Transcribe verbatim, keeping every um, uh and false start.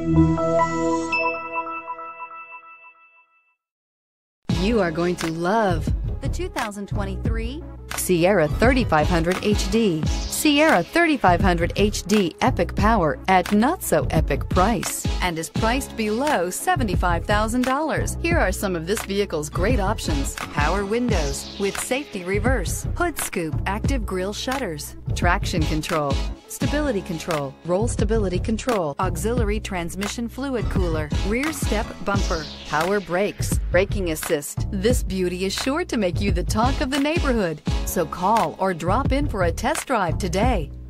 You are going to love the two thousand twenty-three Sierra thirty-five hundred H D. Sierra thirty-five hundred H D epic power at not so epic price and is priced below seventy-five thousand dollars. Here are some of this vehicle's great options: power windows with safety reverse, hood scoop active grille shutters, traction control, stability control, roll stability control, auxiliary transmission fluid cooler, rear step bumper, power brakes, braking assist. This beauty is sure to make you the talk of the neighborhood. So call or drop in for a test drive today.